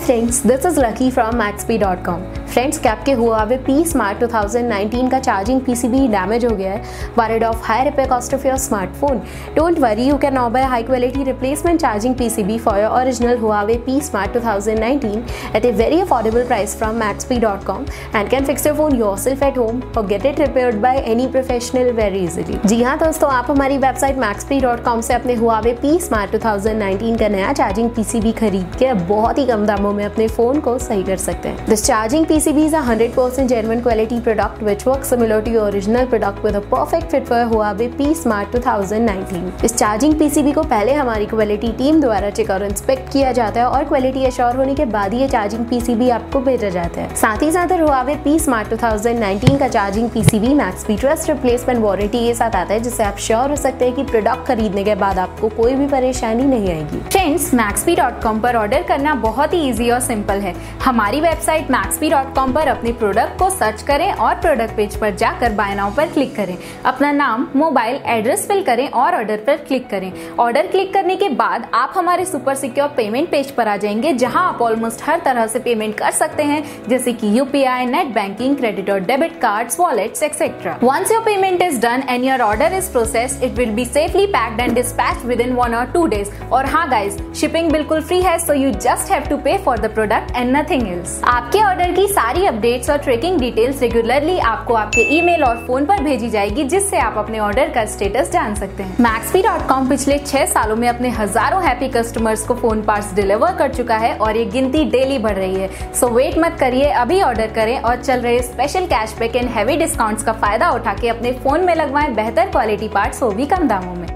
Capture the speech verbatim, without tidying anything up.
Greetings, this is Lucky from Maxbhi dot com. Friends, क्या आपके Huawei P Smart twenty nineteen का charging PCB damage हो गया है? Worried of high repair cost of your smartphone? Don't worry, you can now buy a high quality replacement charging P C B for your original Huawei P Smart twenty nineteen at a very affordable price from Maxbhi dot com and can fix your phone yourself at home or get it repaired by any professional very easily. जी हाँ दोस्तों, आप हमारी website Maxbhi dot com से अपने Huawei P Smart twenty nineteen का नया charging PCB खरीद के बहुत ही कम दामों में अपने फोन को सही कर सकते हैं. This charging P C B is a one hundred percent genuine quality product which works similar to your original product with a perfect fit for Huawei P Smart twenty nineteen. इस charging PCB को पहले हमारी quality team द्वारा check और inspect किया जाता है और क्वालिटी एश्योर होने के बाद ये चार्जिंग पीसीबी आपको भेजा जाता है. साथ ही साथ Huawei P Smart twenty nineteen का charging PCB Maxbhi trust replacement warranty के साथ आता है, जिससे आप श्योर हो सकते हैं कि प्रोडक्ट खरीदने के बाद आपको कोई भी परेशानी नहीं आएगी. फ्रेंड्स, Maxbhi dot com पर ऑर्डर करना बहुत ही इजी और सिंपल है. हमारी वेबसाइट Maxbhi dot com पर अपने प्रोडक्ट को सर्च करें और प्रोडक्ट पेज पर जाकर बाय नाउ पर क्लिक करें. अपना नाम, मोबाइल एड्रेस फिल करें और ऑर्डर पर क्लिक करें. ऑर्डर क्लिक करने के बाद आप हमारे सुपर सिक्योर पेमेंट पेज पर आ जाएंगे, जहां आप ऑलमोस्ट हर तरह से पेमेंट कर सकते हैं, जैसे कि यूपीआई, नेट बैंकिंग, क्रेडिट और debit cards, wallets etcetera. Once your payment is done and your order is processed, it will be safely packed and dispatched within one और टू डेज. और हाँ guys, shipping बिल्कुल free है, so you just have to pay for the product and nothing else. आपके order की सारी updates और tracking details regularly आपको आपके ईमेल और फोन पर भेजी जाएगी, जिससे आप अपने ऑर्डर का स्टेटस जान सकते हैं. Maxbhi dot com पिछले छह सालों में अपने हजारों हैप्पी कस्टमर्स को फोन पार्ट्स डिलीवर कर चुका है और ये गिनती डेली बढ़ रही है. सो so वेट मत करिए, अभी ऑर्डर करें और चल रहे special cashback and heavy discounts का फायदा उठा के अपने फोन में लगवाएं बेहतर क्वालिटी पार्ट्स, वो भी कम दामों में.